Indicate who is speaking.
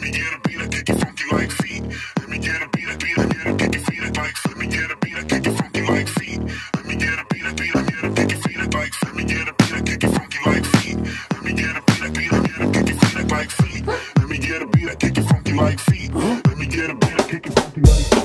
Speaker 1: me get a beat, I kick it funky like feet. Let me get a beat, I kick it feet like. Let me get a beat, I kick it funky like feet. Let me get a beat, I kick it feet like. Let me get a beat, I kick it funky like feet. Let me get a beat, I kick it feet like feet. Let me get a beat, I kick it funky like feet. Let me get a beat, I kick it funky like feet.